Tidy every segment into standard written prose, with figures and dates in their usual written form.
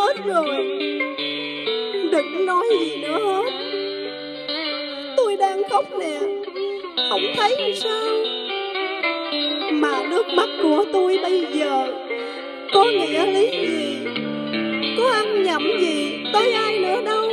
hết rồi. Đừng nói gì nữa hết. Tôi đang khóc nè, không thấy sao. Mà nước mắt của tôi bây giờ có nghĩa lý gì, có ăn nhầm gì tới ai nữa đâu.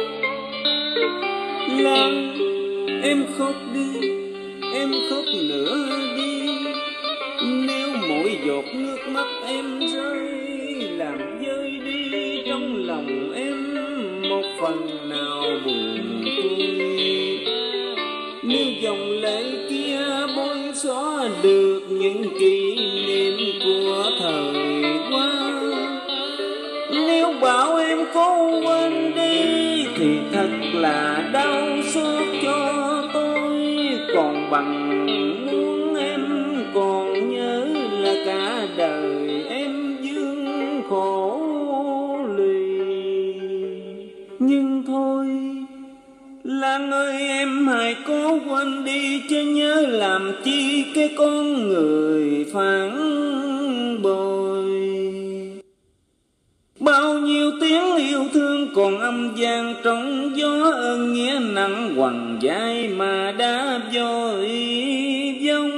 Lan, em khóc đi, em khóc nữa đi. Nếu mỗi giọt nước mắt em rơi làm vơi đi trong lòng em một phần nào buồn tươi. Nếu dòng lệ kia bôi xóa được những kỷ niệm của thời qua, nếu bảo em cố quên đi thì thật là đau xót cho tôi. Còn bằng muốn em còn nhớ là cả đời em dương khổ lụy. Nhưng thôi Lan ơi, em hãy cố quên đi, chứ nhớ làm chi cái con người phản bội. Bao nhiêu tiếng yêu thương còn âm vang trong gió, ơn nghĩa nặng quằn vai mà đã vội vong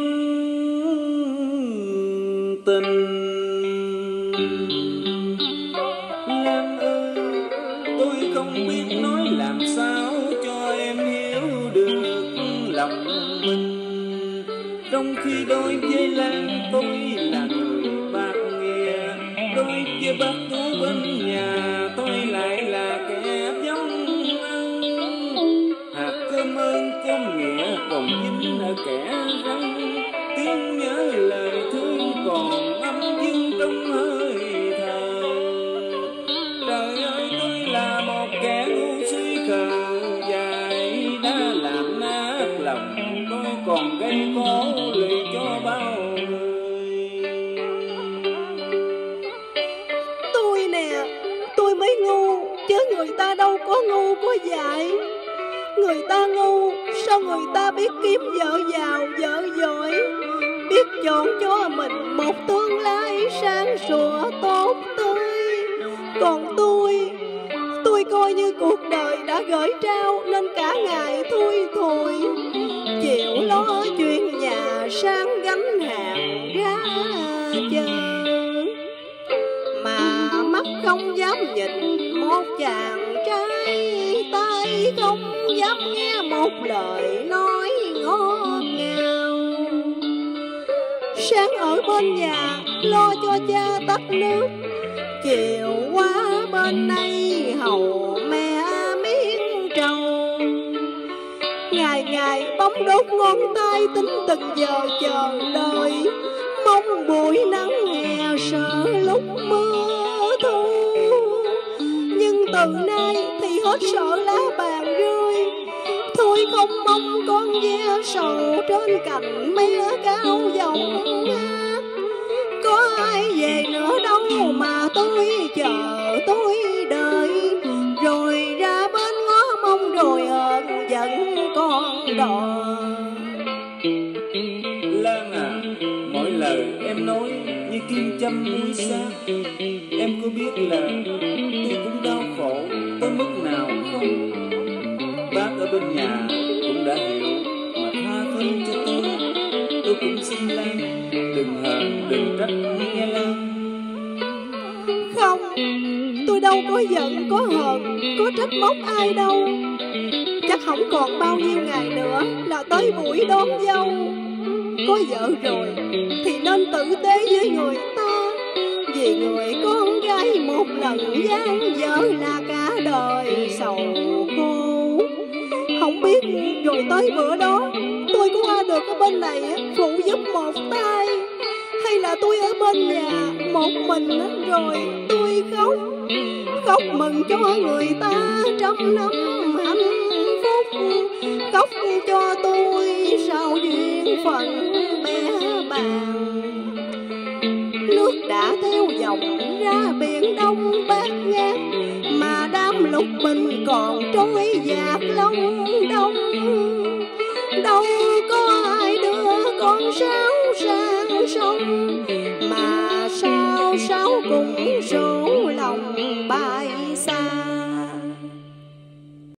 tình. Lan ơi, tôi không biết nói làm sao cho em hiểu được lòng mình. Trong khi đối với Lan tôi là người bạc nghề, đối với bác Tú bên nhà tôi lại là kẻ vắng ăn. Hạt cơm ơn cơm nghĩa còn dính ở kẻ răng, tiếng nhớ lời thương còn âm dương trong hơi thở. Trời ơi, tôi là một kẻ ngu si khờ dại, đã làm nát lòng tôi còn gây khổ lụy cho bao người. Tôi nè, tôi mới ngu, chứ người ta đâu có ngu có dại. Người ta ngu, sao người ta biết kiếm vợ giàu, vợ giỏi, biết chọn cho mình một tương lai sáng sủa tốt tươi. Còn tôi coi như cuộc đời đã gửi trao, nên cả ngày thui thủi, chịu lo chuyện nhà sang gánh hàng ra chờ. Mà mắt không dám nhìn một chàng trai, tay không dám nghe một lời nói ngọt ngào. Sáng ở bên nhà lo cho cha tắt nước, chiều qua bên này hầu mẹ miếng trầu. Ngày ngày bóng đốt ngón tay tính từng giờ chờ đợi, mong buổi nắng hè sợ lúc mưa thu. Nhưng từ nay thì hết sợ lá bàn rơi, thôi không mong con ve sầu trên cành mía cao vọng ngát. Có ai về nữa đâu mà tôi chờ tôi đợi, rồi ra bên ngó mong rồi hờn giận con đò. Lan à, mọi lời em nói như kim châm mũi xác. Em có biết là tôi cũng đau khổ tới mức nào không? Bác ở bên nhà cũng đã hiểu mà tha thứ cho tôi. Tôi cũng xin Lan đừng hờn đừng trách nghe Lan. Không, tôi đâu có giận, có hờn, có trách móc ai đâu. Chắc không còn bao nhiêu ngày nữa là tới buổi đón dâu. Có vợ rồi thì nên tử tế với người ta, vì người con gái một lần gian vợ là cả đời sầu khổ. Không biết rồi tới bữa đó tôi có qua được ở bên này phụ giúp một tay, hay là tôi ở bên nhà một mình rồi tôi khóc mừng cho người ta trăm năm hạnh phúc, khóc cho tôi sao duyên phận bé bàng. Nước đã theo dòng ra biển Đông bát ngát, mà đám lục bình còn trôi dạt long đông. Đâu có ai đưa con sáo sang sông, mà sao cùng số lòng lòng bay xa.